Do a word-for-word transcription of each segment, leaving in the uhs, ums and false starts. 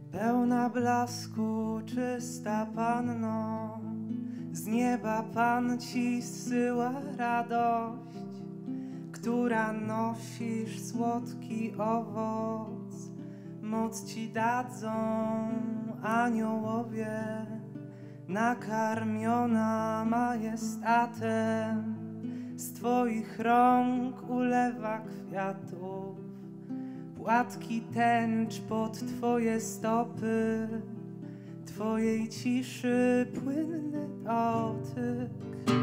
Pełna blasku, czysta panno, z nieba Pan ci zsyła radość, która nosisz słodki owoc. Moc ci dadzą aniołowie, nakarmiona majestatem. Z twoich rąk ulewa kwiatów, płatki tęcz pod twoje stopy, twojej ciszy płynny dotyk.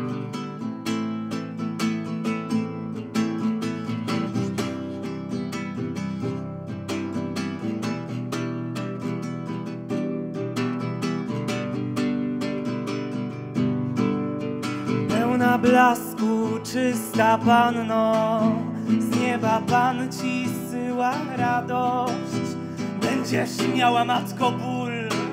Pełna blasku, czysta panno, z nieba Pan ci zsyła radość. Będziesz miała, matko, ból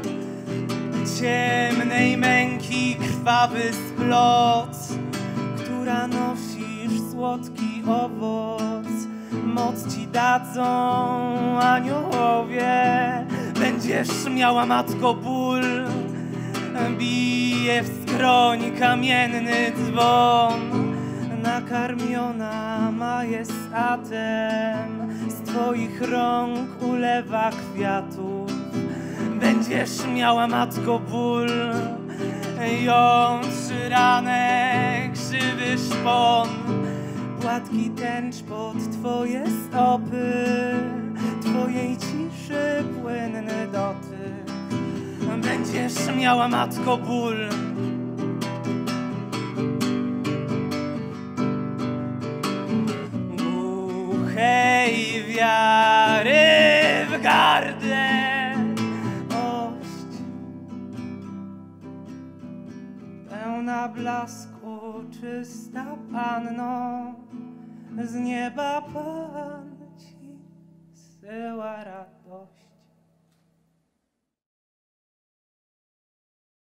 ciemnej męki, krwawy splot, która nosisz słodki owoc. Moc ci dadzą aniołowie. Będziesz miała, matko, ból, bije w skroń kamienny dzwon, nakarmiona majestatem. Z twoich rąk ulewa kwiatów. Będziesz miała, matko, ból, jątrzy ranek, krzywy szpon, płatki tęcz pod twoje stopy, twojej ciszy płynny dotyk. Będziesz miała, matko, ból, głuchej wiary w gardle ość. Pełna blasku, czysta panno, z nieba Pan ci zsyła radość.